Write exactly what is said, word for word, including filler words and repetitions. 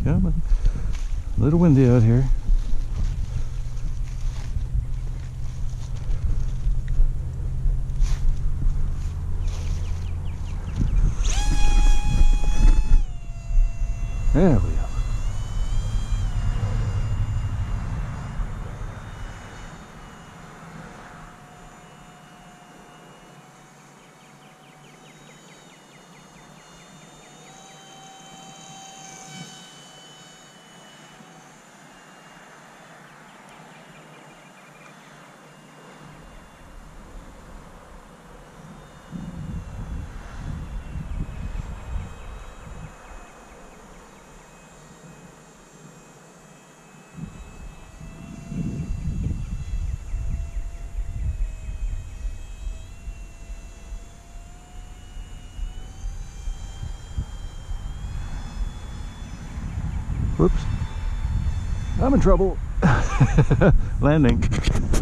Come on. A little windy out here. There we go. Whoops. I'm in trouble. Landing.